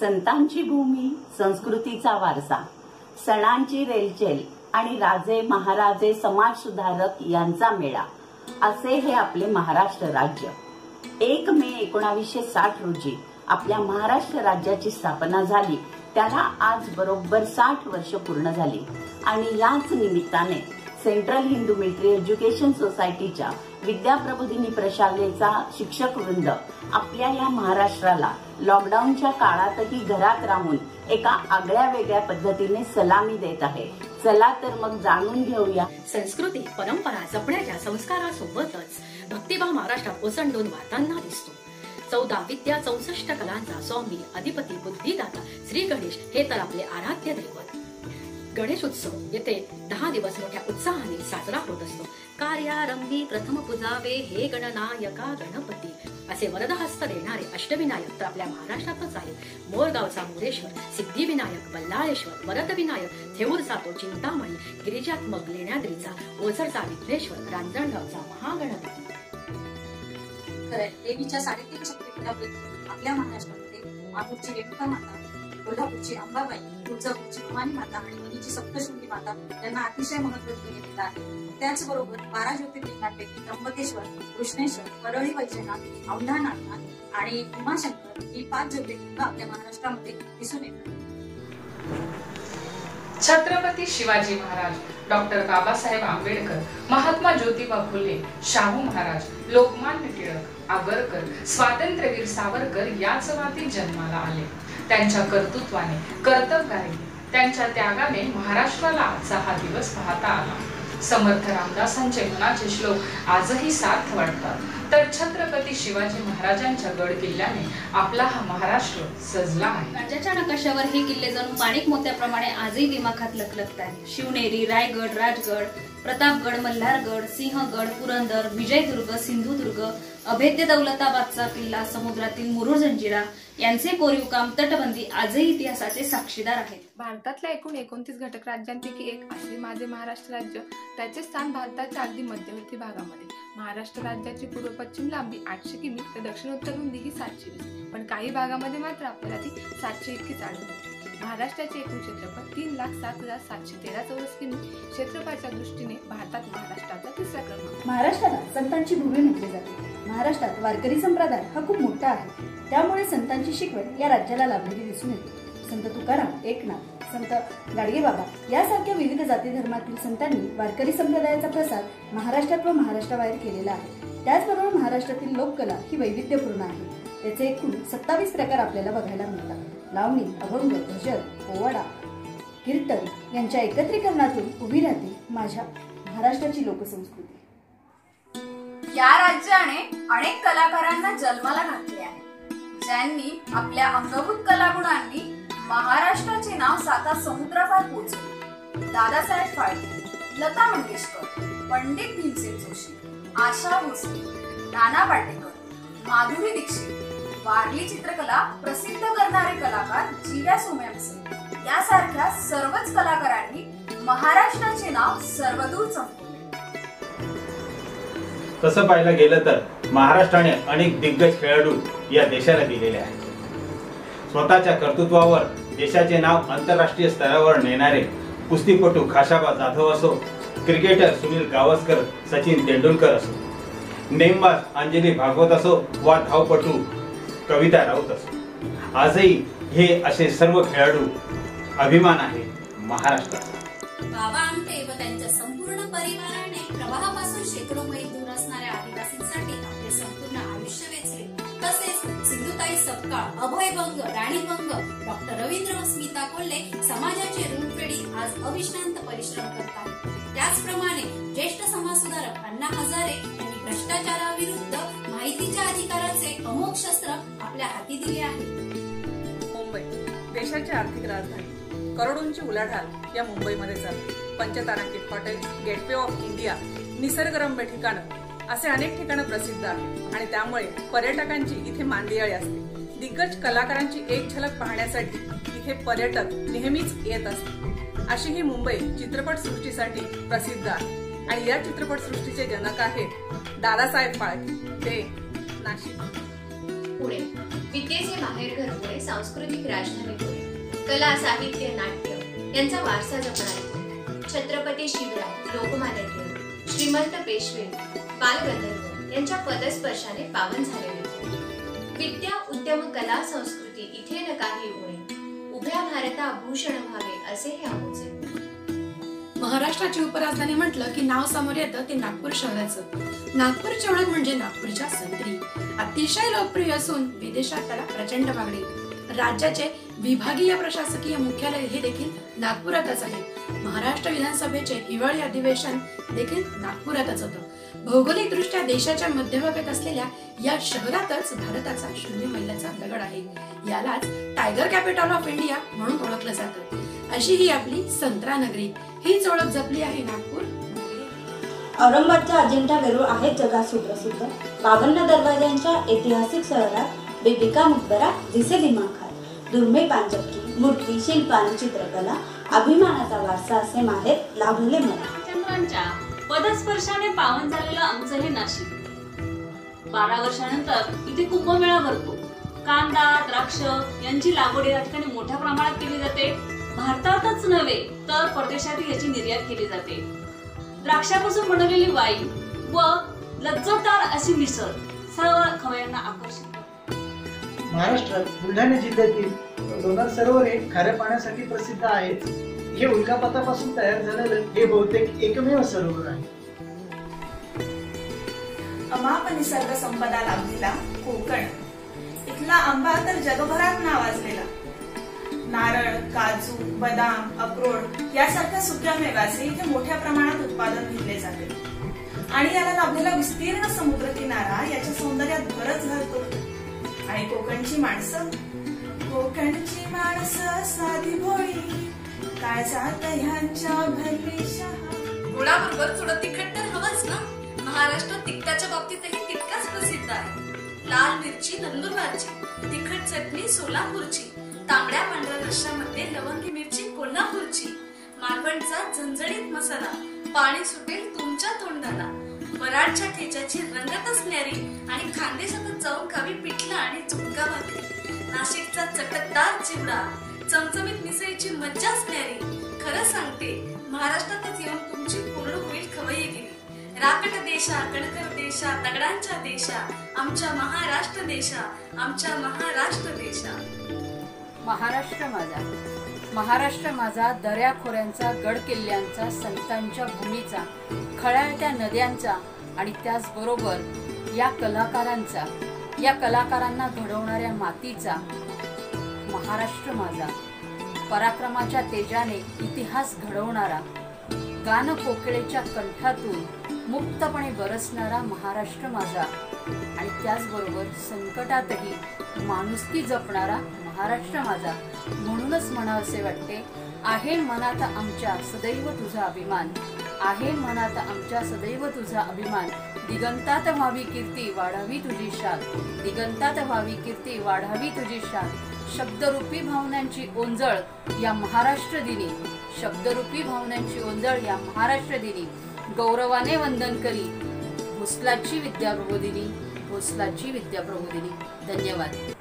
संतांची भूमी, संस्कृतीचा वारसा, सणांची रेलचेल आणि राजे महाराजे समाज सुधारक यांचा मेळा असे हे आपले महाराष्ट्र राज्य। 1 मे 1960 रोजी आपल्या महाराष्ट्र राज्याची स्थापना झाली। त्याला आज बरोबर 60 वर्ष पूर्ण झाली आणि याच निमित्ताने सेंट्रल हिंदू मिलिटरी एज्युकेशन सोसायटीच्या विद्याप्रबोधिनी प्रशालेचा शिक्षक वृंद आपल्या या महाराष्ट्राला लॉकडाऊनच्या काळातही घरात राहून एका आगळ्या वेगळ्या पद्धतीने सलामी देत आहे। चला तर मग जाणून घेऊया संस्कृती परंपरा जपण्याच्या संस्कारासोबतच भक्तिभाव महाराष्ट्रात ओसंडून वाहताना दिसतो। 14 विद्या 64 कलांचा स्वामी अधिपती बुद्धिदाता श्री गणेश हे तर आपले आराध्य दैवत। गणेश उत्सव येथे 10 दिवस मोठ्या उत्साहाने साजरा होत असतो। कार्यारंभी प्रथम पूजावे हे गणनायका गणपती असे वरदहस्त देणारे अष्टविनायक तर आपल्या महाराष्ट्रातच आहेत। मोरगावचा मोरेश्वर, सिद्धिविनायक, बल्लाळेश्वर, वरदविनायक, थेऊरचा तो चिंतामणी, गिरिजात्मक लेण्याद्रीचा, ओझरचा विघ्नेश्वर, रांजणगावचा महागणपती। खरंय, देवीच्या 3.5 शक्तिपीठापैकी आपल्या महाराष्ट्रामध्ये माहूरची रेणुका माता, कोल्हापूरची अंबाबाई, तुळजापूरची भवानी माता आणि वणीची सप्तशृंगी माता यांना अतिशय महत्त्व दिलेलं आहे। त्याचबरोबर 12 ज्योतिर्लिंगांपैकी त्र्यंबकेश्वर, कृष्णेश्वर, परळी वैजनाथ, औंढा नागनाथ आणि भीमाशंकर ही 5 ज्योतिर्लिंग आपल्या महाराष्ट्रामध्ये दिसून येतात। छत्रपती शिवाजी महाराज, डॉक्टर बाबासाहेब आंबेडकर, महात्मा ज्योतिबा फुले, शाहू महाराज, लोकमान्य टिळक, आगरकर, स्वातंत्र्यवीर सावरकर याच मातीत जन्माला आले। त्यांच्या कर्तृत्वाने, कर्तव्याने, त्यांच्या त्यागाने महाराष्ट्राला आजचा हा दिवस पाहता आला। समर्थ रामदासांचे मनाचे श्लोक आजही सार्थ वाटतात, तर छत्रपती शिवाजी महाराजांच्या गड किल्ल्याने आपला हा महाराष्ट्र सजला आहे। राज्याच्या नकाशावर हे किल्ले जणू पाणीक मोत्याप्रमाणे आजही दिमाखात लखलखत आहे। शिवनेरी, रायगड, राजगड, प्रतापगड, मल्हारगड, सिंहगड, पुरंदर, विजयदुर्ग, सिंधुदुर्ग, अभेद्य दौलताबादचा किल्ला, समुद्रातील मुरुड जंजिरा यांचे कोरीव काम, तटबंदी आजही इतिहासाचे साक्षीदार आहेत। भारतातल्या एकूण 29 घटक राज्यांपैकी एक असे माझे महाराष्ट्र राज्य, त्याचे स्थान भारताच्या अगदी मध्यवर्ती भागामध्ये। महाराष्ट्र राज्याची पूर्व पश्चिम लांबी 800 किमी तर दक्षिणोत्तर रुंदी ही 720, पण काही भागामध्ये मात्र आपल्याला ती 700 इतकीच आढळते। महाराष्ट्राचे एकूण क्षेत्रफळ 3,07,713 चौरस किमी, क्षेत्रफळाच्या दृष्टीने भारतात महाराष्ट्राचा 3रा क्रमांक। महाराष्ट्राला संतांची भूमी म्हटले जाते। महाराष्ट्रात वारकरी संप्रदाय हा खूप मोठा आहे, त्यामुळे संतांची शिकवण या राज्याला लाभलेली दिसून येते। संत तुकाराम, एकनाथ, संत गाडगेबाबा यासारख्या विविध जाती धर्मातील संतांनी वारकरी संप्रदायाचा प्रसार महाराष्ट्रात व महाराष्ट्राबाहेर केलेला आहे। त्याचबरोबर महाराष्ट्रातील लोककला ही वैविध्यपूर्ण आहे। त्याचे एकूण 27 प्रकार आपल्याला बघायला मिळतात। लावणी, अभंग, भजन, पोवाडा, कीर्तन यांच्या एकत्रीकरणातून उभी राहते माझ्या महाराष्ट्राची लोकसंस्कृती। या राज्याने अनेक कलाकारांना जन्माला घातले आहे, ज्यांनी आपल्या अंगभूत कलागुणांनी महाराष्ट्राचे नाव 7 समुद्रापार पोहोचवले। दादासाहेब फाळके, लता मंगेशकर, पंडित भीमसेन जोशी, आशा भोसले, नाना पाटेकर, माधुरी दीक्षित, वारली चित्रकला प्रसिद्ध करणारे कलाकार जीव्या सोमय्यांचे यासारख्या सर्वच कलाकारांनी महाराष्ट्राचे नाव सर्वदूर चमकवले। तसं पाहायला गेलं तर महाराष्ट्राने अनेक दिग्गज खेळाडू या देशाला दिलेले आहेत। स्वतःच्या कर्तृत्वावर देशाचे नाव आंतरराष्ट्रीय स्तरावर नेणारे कुस्तीपटू खाशाबा जाधव असो, क्रिकेटर सुनील गावस्कर, सचिन तेंडुलकर असो, नेमबाज अंजली भागवत असो वा धावपटू कविता राऊत असो, आजही हे असे सर्व खेळाडू अभिमान आहे महाराष्ट्राचा। बाबा आमटे व त्यांच्या संपूर्ण परिवाराने प्रवाहापासून शेकडो मैल दूर असणाऱ्या आदिवासींसाठी आपले संपूर्ण आयुष्य वेचले। तसेच सिंधुताई सपकाळ, अभय बंग, राणी बंग, डॉक्टर रवींद्र व स्मिता कोल्हे समाजाची ऋणफेडी आज अविश्रांत परिश्रम करतात। त्याचप्रमाणे ज्येष्ठ समाजसुधारक अण्णा हजारे यांनी भ्रष्टाचाराविरुद्ध माहितीच्या अधिकाराचे अमोघ शस्त्र आपल्या हाती दिले आहे। मुंबई देशाची आर्थिक राजधानी, करोडोंची उलाढाल या मुंबईमध्ये चालते। पंचतारांकित हॉटेल, गेटवे ऑफ इंडिया, निसर्गरम्य ठिकाणं असे अनेक ठिकाणं प्रसिद्ध आहेत आणि त्यामुळे पर्यटकांची इथे मांदियाळी असते। दिग्गज कलाकारांची एक झलक पाहण्यासाठी इथे पर्यटक नेहमीच येत असतात। अशी ही मुंबई चित्रपट सृष्टीसाठी प्रसिद्ध आहे आणि या चित्रपट सृष्टीचे जनक आहेत दादासाहेब फाळके, ते नाशिक। पुणे, विद्येचे माहेरघर पुणे, सांस्कृतिक राजधानी पुणे, कला, साहित्य, नाट्य यांचा वारसा जपणारे पुणे, छत्रपती शिवराय, लोकमान्य टिळक, श्रीमंत पेशवे, बालगंधर्व यांच्या पदस्पर्शाने पावन झालेले पुणे. विद्या, उद्यम, कला, संस्कृती इथे न काही उणे, उभ्या भारता भूषण व्हावे असे हे आमचे. महाराष्ट्राची उपराजधानी म्हटलं की नाव समोर येतं ते नागपूर शहराचं. नागपूरची ओळख म्हणजे नागपूरच्या संत्री. अतिशय लोकप्रिय असून विदेशात त्याला प्रचंड मागणी. राज्याचे विभागीय प्रशासकीय मुख्यालय हे देखील नागपुरातच आहे. महाराष्ट्र विधानसभेचे हिवाळी अधिवेशन देखील नागपुरातच होतं. भौगोलिक दृष्ट्या देशाच्या मध्यभागात असलेल्या या शहरातच भारताचा शून्य मैलाचा दगड आहे. यालाच टायगर कॅपिटल ऑफ इंडिया म्हणून ओळखलं जातं. अशी ही आपली संत्रा नगरी. हीच ओळख जपली आहे नागपूर. औरंगाबादच्या अजिंठा वेरूळ आहेत जगात सुप्रसिद्ध. 52 दरवाज्यांच्या ऐतिहासिक शहरात बीबी का मकबरा, जिसे दिमाखात, दुर्मिळ पांचक्की, मूर्ती, शिल्प आणि चित्रकला, अभिमानाचा वारसा असे माहेर लाभले मला. चंद्रांच्या पदस्पर्शाने पावन झालेलं आमचं हे नाशिक. 12 वर्षानंतर इथे कुंभमेळा भरतो. कांदा, द्राक्ष यांची लागवड या ठिकाणी मोठ्या प्रमाणात केली जाते. भारतातच नव्हे तर परदेशातही याची निर्यात केली जाते. द्राक्षापासून बनवलेली वाईन व लज्जतदार अशी मिसळ सर्व खवय्यांना आकर्षित करते. महाराष्ट्रात बुलढाणा जिल्ह्यातील लोणार सरोवर हे खाऱ्या पाण्यासाठी प्रसिद्ध आहे. हे उल्कापातापासून तयार झालेलं हे बहुतेक एकमेव सरोवर आहे. अमाप निसर्ग संपदा लाभलेला कोकण. इथला आंबा तर जगभरात नावाजलेला. नारळ, काजू, बदाम, अक्रोड यासारख्या सुक्यामेव्याचे इथे मोठ्या प्रमाणात उत्पादन घेतले जाते. आणि याला लाभलेला विस्तीर्ण समुद्र किनारा याच्या सौंदर्यात भरच घालतो. आणि कोकणची माणसं साधी भोळी, काय जात ह्यांच्या भरली शहा. गुळाबरोबर थोडं तिखट तर हवंच ना. महाराष्ट्र तिखटाच्या बाबतीतही तितकाच प्रसिद्ध आहे. लाल मिरची नंदुरबारची, तिखट चटणी सोलापूरची, तांबड्या पांढऱ्या रश्श्यामध्ये लवंगी मिरची कोल्हापूरची, मालवणचा झणझणीत मसाला, पाणी सुटेल तुमच्या तोंडाला, वराडच्या ठेच्याची रंगतच न्यारी आणि खानदेशातच जाऊन खावी पिठलं आणि झुणका भाकरी, नाशिकचा चटकदार चिवडा, चमचमीत मिसळीची मज्जाच न्यारी. खरं सांगते, महाराष्ट्रातच येऊन तुमची पूर्ण होईल खवय्येगिरी. राकट देशा, कणकर देशा, दगडांच्या देशा, आमच्या महाराष्ट्र देशा, आमच्या महाराष्ट्र देशा. महाराष्ट्र माझा, महाराष्ट्र माझा दऱ्या खोऱ्यांचा, गड किल्ल्यांचा, संतांच्या भूमीचा, खळाळत्या नद्यांचा आणि त्याचबरोबर या कलाकारांचा, या कलाकारांना घडवणाऱ्या मातीचा. महाराष्ट्र माझा पराक्रमाच्या तेजाने इतिहास घडवणारा, गान कोकिळेच्या कंठातून मुक्तपणे बरसणारा महाराष्ट्र माझा आणि त्याचबरोबर संकटातही माणुसकी जपणारा महाराष्ट्र माझा. म्हणूनच म्हणावसे वाटते, आहे मनात आमच्या सदैव तुझा अभिमान, आहे मनात आमच्या सदैव तुझा अभिमान. दिगंतात व्हावी कीर्ती, वाढावी तुझी शान, दिगंतात व्हावी कीर्ती, वाढावी तुझी शान. शब्दरूपी भावनांची ओंजळ या महाराष्ट्र दिनी, शब्दरूपी भावनांची ओंजळ या महाराष्ट्र दिनी गौरवाने वंदन करी भोसलाची विद्या प्रबोधिनी, भोसलाची विद्या प्रबोधिनी. धन्यवाद.